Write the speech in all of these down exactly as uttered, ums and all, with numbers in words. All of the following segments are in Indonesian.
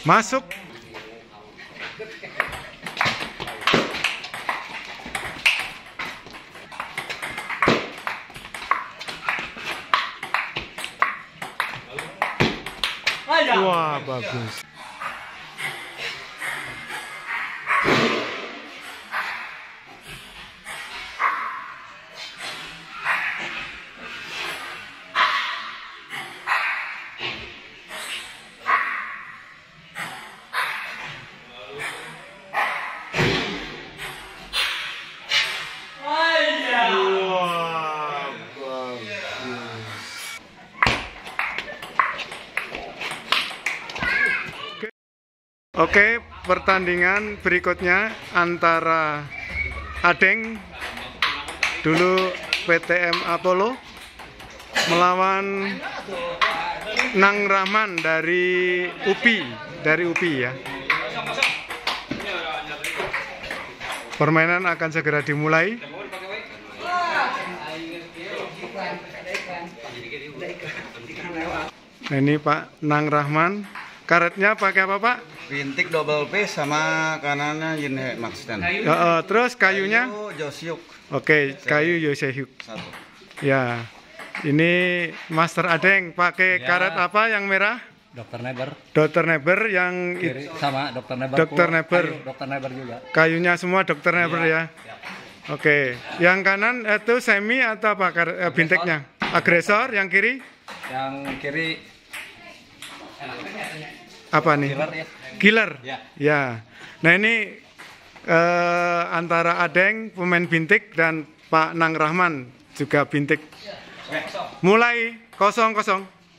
Masuk. Wah, bagus. Oke, pertandingan berikutnya antara Adeng dulu P T M Apollo melawan Nang Rahman dari U P I, dari U P I ya. Permainan akan segera dimulai. Nah, ini Pak Nang Rahman. Karetnya pakai apa, Pak? Bintik double P sama kanannya Yinhe Maxten. Ya, uh, terus kayunya? Kayu Josyuk. Oke, kayu Yosehyuk. Satu. Ya, ini Master Adeng pakai ya. Karet apa yang merah? Dokter Neber. Dokter Neber yang Kiri, sama Dokter Neber. Dokter Neber. Kayu, Dokter Neber juga. Kayunya semua Dokter Neber ya. ya. Oke, yang kanan itu semi atau apa eh, bintiknya? Agresor, yang kiri? Yang kiri apa nih? Killer ya. Killer. Ya. Ya. Nah, ini eh, antara Adeng pemain bintik dan Pak Nang Rahman juga bintik. Mulai kosong kosong.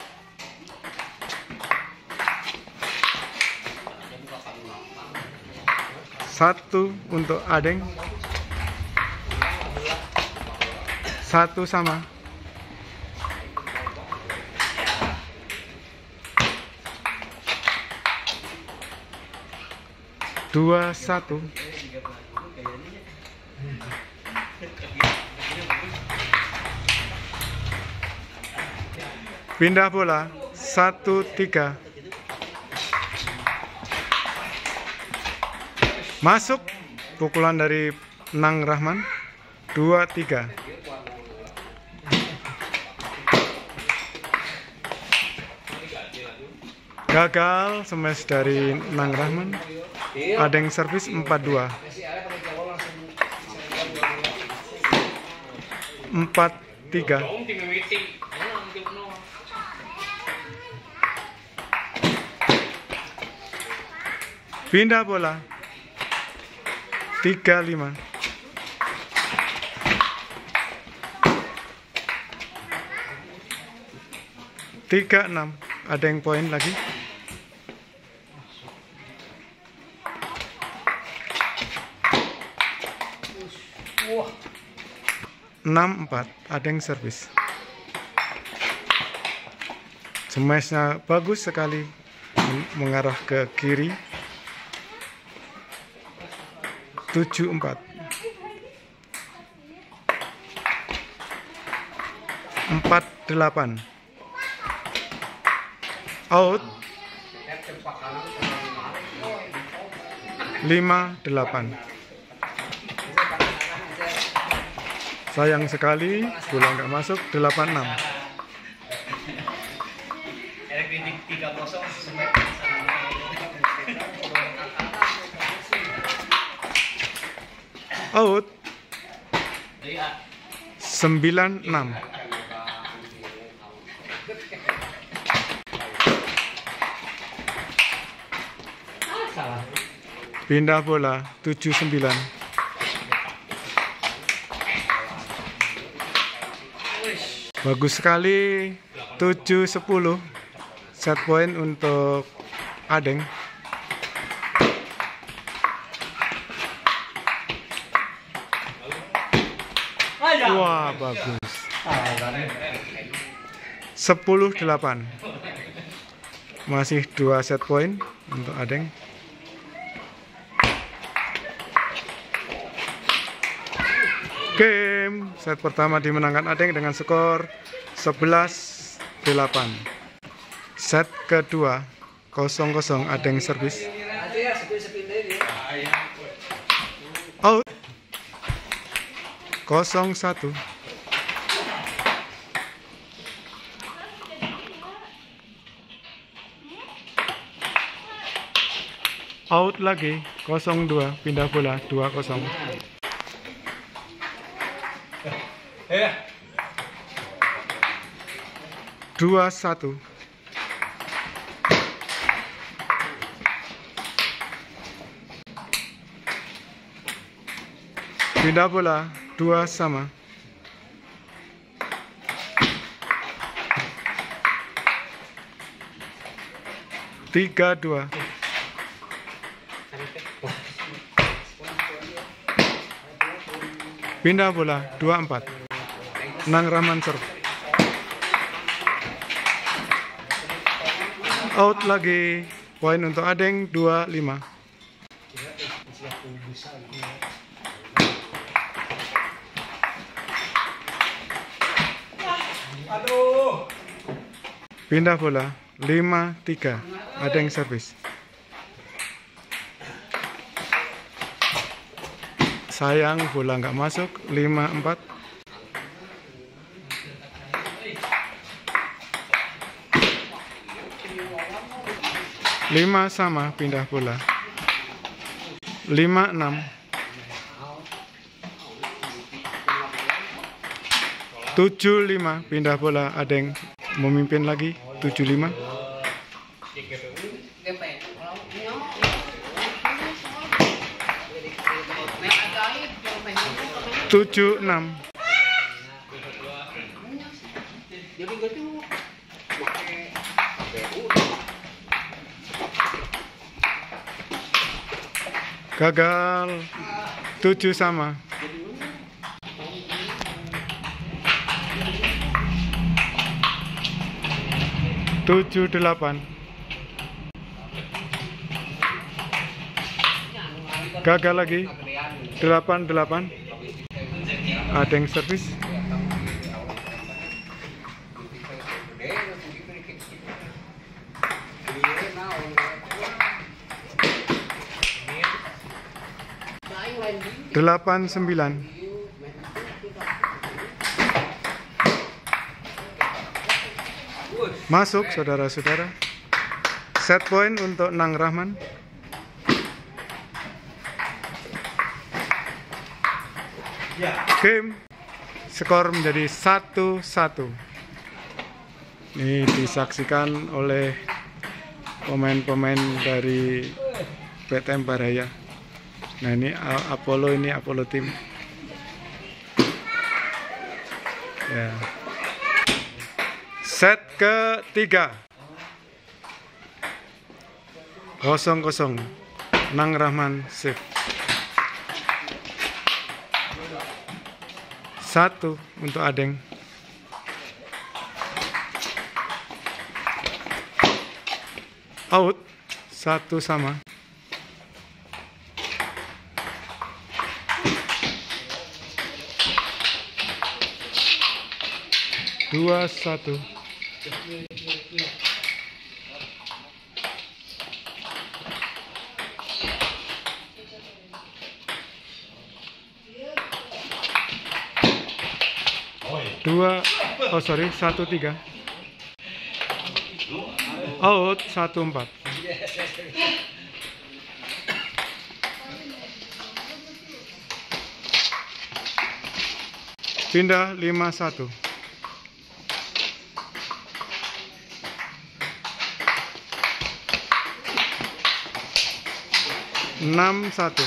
Satu untuk Adeng. Satu sama. Dua satu. Pindah bola. Satu tiga. Masuk. Pukulan dari Nang Rahman. Dua tiga. Gagal smash dari Nang Rahman. Adeng servis empat dua. empat tiga. Pindah bola. tiga lima. tiga enam. Adeng poin lagi. enam empat. Adeng servis. Smashnya bagus sekali mengarah ke kiri. tujuh empat. empat delapan. Out. lima delapan. Sayang sekali, bola nggak masuk. Delapan enam. Out. Sembilan enam. Pindah bola. Tujuh sembilan. Bagus sekali. Tujuh sepuluh. Set point untuk Adeng. Wah, bagus. Sepuluh delapan. Masih dua set point untuk Adeng. Game set pertama dimenangkan Adeng dengan skor sebelas delapan. Set kedua kosong kosong Adeng servis. Out. Kosong satu. Out lagi, kosong dua, pindah bola, dua kosong. Dua satu. Pindah bola, dua sama. Tiga dua. Pindah bola, dua empat. Nang Rahman serve. Out lagi. Poin untuk Adeng, dua lima. Pindah bola, lima tiga. Adeng servis. Sayang bola nggak masuk. Lima empat. Lima sama, pindah bola. Lima enam. Tujuh lima, pindah bola. Adeng memimpin lagi. Tujuh lima. Tujuh enam. Gagal. Tujuh sama. Tujuh delapan. Gagal lagi. Delapan delapan. Adeng servis. Delapan sembilan. Masuk saudara-saudara. Set point untuk Nang Rahman. Game skor menjadi satu satu. Ini disaksikan oleh pemain-pemain dari P T M Baraya. Nah ini Apollo, ini Apollo tim. Ya. Set ketiga. Kosong kosong. Nang Rahman save. Satu untuk Adeng. Out. Satu sama. Dua satu. Dua, oh sorry, satu tiga. Out, satu empat. Pindah lima satu. Enam satu.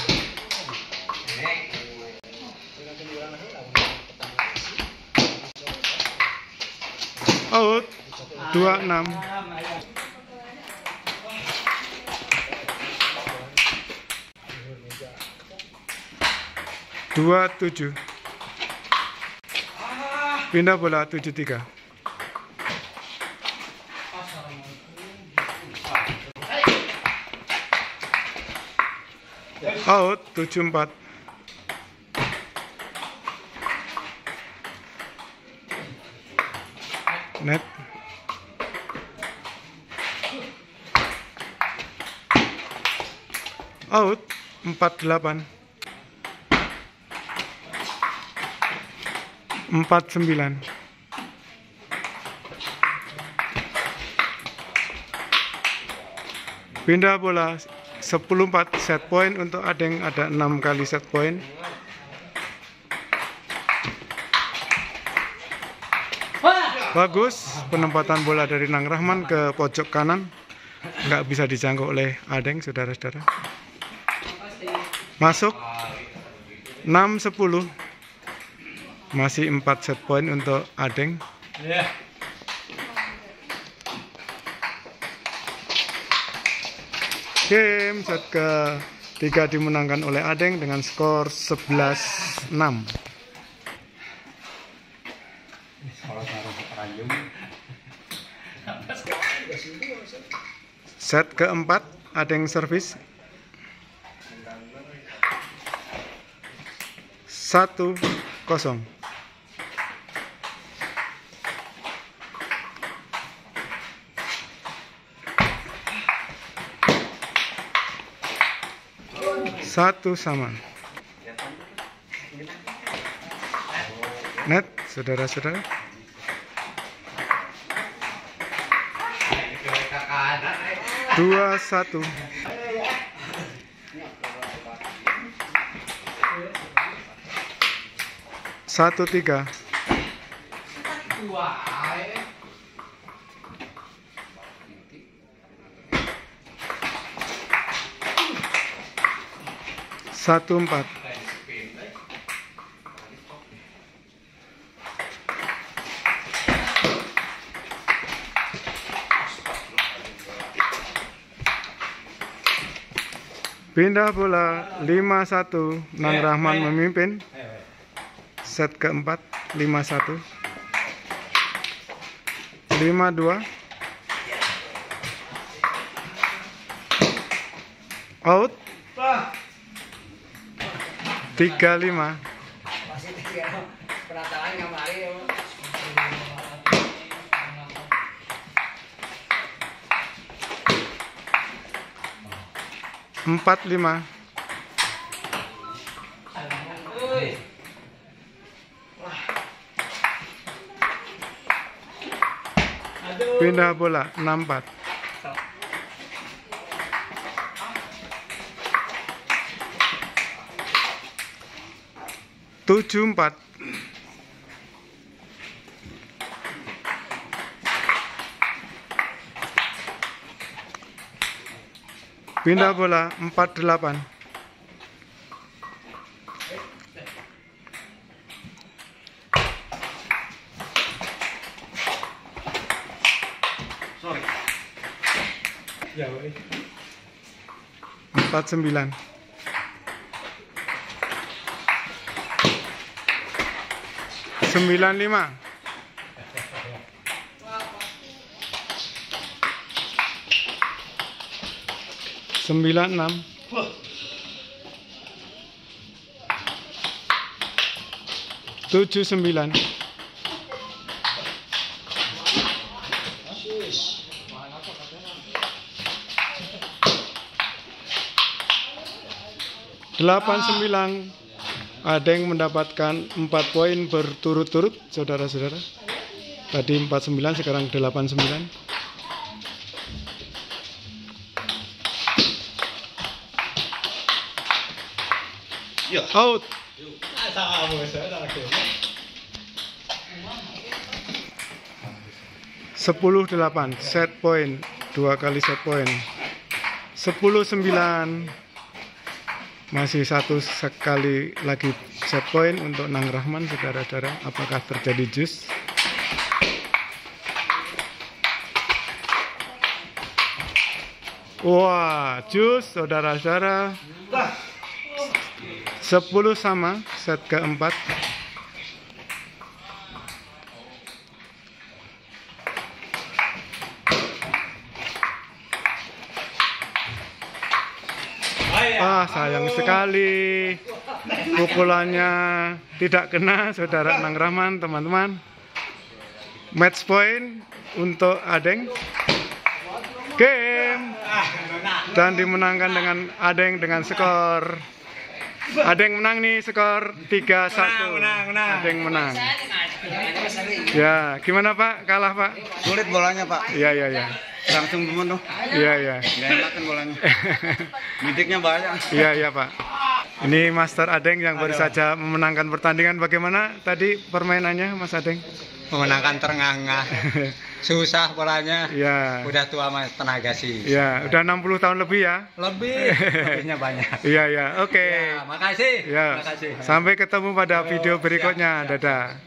Out. Dua enam. Dua tujuh. Pindah bola tujuh tiga. Out tujuh empat. Net. Out empat delapan. empat sembilan. Pindah bola sepuluh empat, set point untuk Adeng, ada enam kali set point. Bagus penempatan bola dari Nang Rahman ke pojok kanan, nggak bisa dijangkau oleh Adeng, saudara-saudara. Masuk enam sepuluh. Masih empat set point untuk Adeng. Game set ketiga dimenangkan oleh Adeng dengan skor sebelas enam. Set keempat Adeng servis. Satu kosong. Satu sama. Net, saudara-saudara. Dua satu. Satu tiga. Satu empat. Pindah bola lima satu. Nang Rahman memimpin. Set keempat lima satu. lima dua. Out. tiga lima. empat lima. Pindah bola enam empat. tujuh empat. Pindah bola empat delapan. empat sembilan. sembilan lima. sembilan enam. tujuh sembilan. delapan sembilan. Adeng mendapatkan empat poin berturut-turut, saudara-saudara. Tadi empat sembilan, sekarang delapan sembilan. Out. sepuluh delapan. Set point. Dua kali set point. sepuluh sembilan. Masih satu sekali lagi set point untuk Nang Rahman, saudara-saudara. Apakah terjadi jus? Wah, jus, saudara-saudara. sepuluh sama, set keempat. Ah, sayang sekali pukulannya tidak kena, saudara Nang Rahman, teman-teman. Match point untuk Adeng. game dan dimenangkan dengan Adeng dengan skor. Adeng menang nih skor tiga satu. Menang, menang. Adeng menang. Ya, gimana Pak? Kalah Pak? Sulit bolanya Pak. Iya iya iya. Langsung bunuh. Iya iya. Nggak enak kan bolanya. Bidiknya banyak. Iya iya Pak. Ini Master Adeng yang baru saja memenangkan pertandingan. Bagaimana tadi permainannya Mas Adeng? Memenangkan terengah-engah. Susah bolanya. Iya. Udah tua mas tenaga sih. Iya, udah enam puluh tahun lebih ya. Lebih. Lebihnya banyak. Iya iya. Oke. Ya, makasih. Ya. Makasih. Sampai ketemu pada video berikutnya. Dadah.